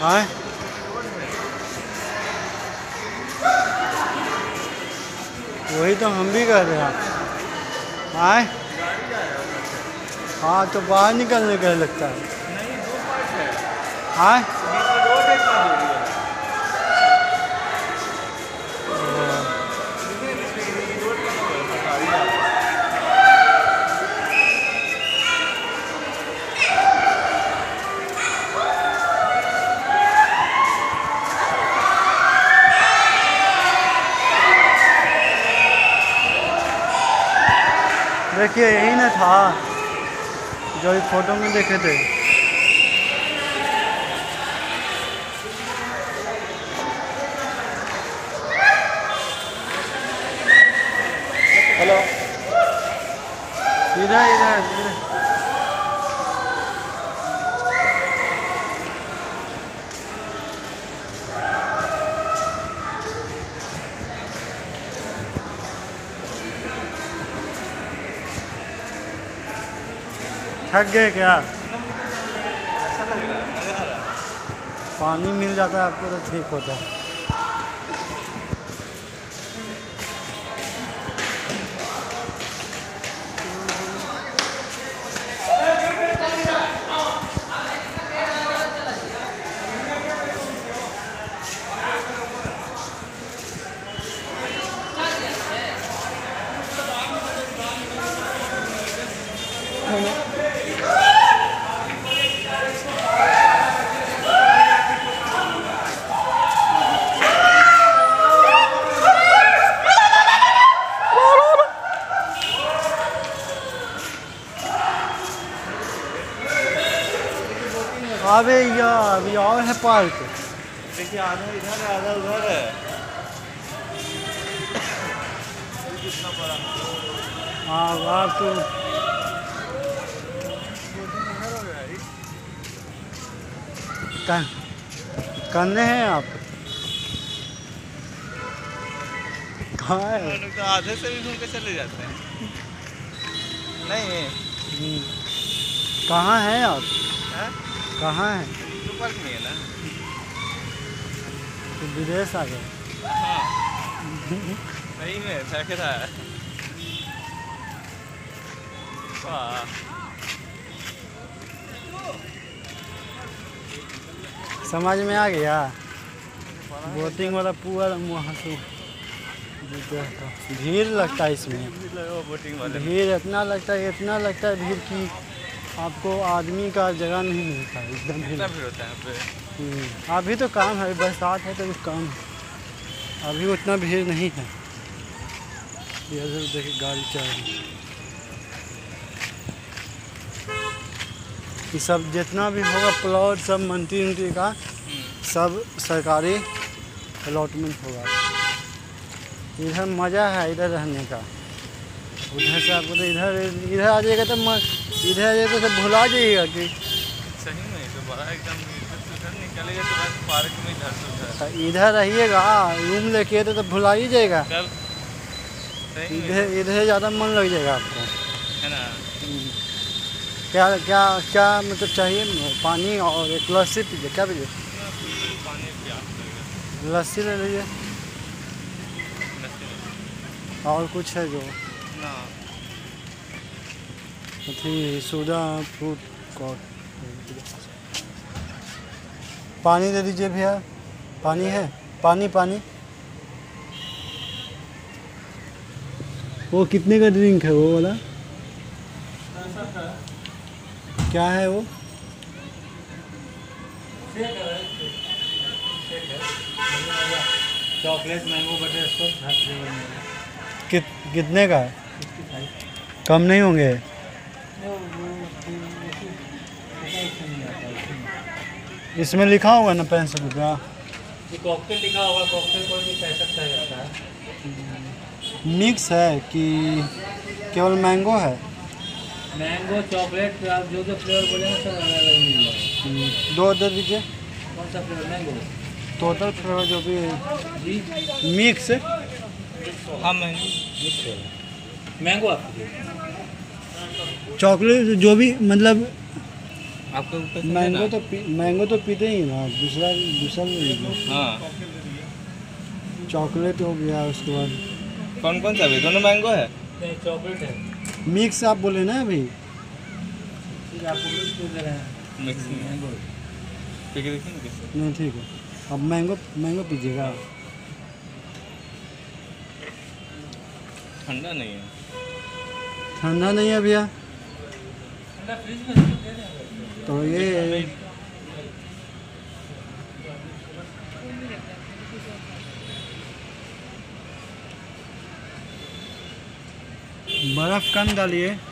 हाँ वही तो हम भी कह रहे हैं। हाँ हाँ तो बाहर निकलने का लगता है। नहीं, 2 पार्ट है। हाँ रोड है, इतना दूरी है। रोड का सरकारी है। देखिए यही ना था जो इस फोटो में देखे थे। हेलो, इधर इधर इधर थक गए क्या? अच्छा लग रहा है, मजा आ रहा है। पानी मिल जाता है आपको तो ठीक होता है। अबे यार अभी और है पार्क। देखिए, आधा इधर है, आधा उधर है। कितना बड़ा हाँ आप तो इधर हो गया है। करने हैं आप कहाँ है? हम लोग तो आधे से भी घूम के चले जाते हैं। नहीं कहाँ हैं आप? है, कहाँ हैं? तो पार्क नहीं है ना। तो विदेश आ गए। हाँ, सही में फेंक रहा है। वाह, समझ में आ गया। बोटिंग वाला पूरा भीड़ लगता है इसमें। बोटिंग वाले में। भीड़ इतना लगता है भीड़ कि आपको आदमी का जगह नहीं मिलता है, एकदम भीड़। कितना भीड़ होता है यहाँ पे? अभी तो काम है, बरसात है तो काम है, अभी उतना भीड़ नहीं है। इधर देखिए गाड़ी चल रही है। ये सब जितना भी होगा प्लॉट सब मंत्री उंत्री का सब सरकारी अलॉटमेंट होगा। इधर मज़ा है इधर रहने का। उधर से आपको तो इधर आ जाएगा तो इधर आ जाएगा तो सब भुला जाइएगा कि सही में तो बड़ा एकदम इधर से उधर निकलेगा तो बस पार्क में इधर से उधर। इधर रहिएगा रूम लेके तो भुला ही जाएगा। कब? सही में इधर ज़्यादा मन लग जाएगा आपको। है ना। क्या क्या क्या मतलब चाहिए? पानी और एक लस्सी पीजिए। क्या पीजिए? पानी प्यास लगेगा। लस्सी ले लीजिए। और कुछ है जो ना, अथी सोडा फ्रूट कॉट। पानी दे दीजिए भैया। पानी है? पानी वो कितने का ड्रिंक है वो वाला? क्या है वो? चॉकलेट मैंगो बटर स्कॉच हर फ्लेवर में। कितने का है? कम नहीं होंगे? इसमें लिखा होगा ना 65 रुपया। ये कॉकटेल लिखा होगा, कॉकटेल कोई भी 65 का जाता है। मिक्स है कि केवल मैंगो है? मैंगो चॉकलेट आप जो जो फ्लेवर बोलेंगे सब अलग अलग मिल जाएगा। दो दे दीजिए। कौन सा फ्लेवर? मैंगो। टोटल फ्लेवर जो भी जी मिक्स। हाँ, मैंगो आपको चॉकलेट जो भी मतलब आपको पसंद है मैंगो ना? मैंगो तो पीते ही ना, दूसरा दूसरा ले लीजिए। हाँ, चॉकलेट हो गया, उसके बाद कौन कौन सा अभी दोनों मैंगो है? नहीं, चॉकलेट है। मिक्स आप बोले ना अभी। मिक्स मैंगो पी के देखिए ना कैसे। नहीं ठीक है, अब मैंगो मैंगो पीजिएगा। ठंडा नहीं है। ठंडा नहीं है भैया, ठंडा फ्रिज में दे दें। तो ये बर्फ़ कम डालिए।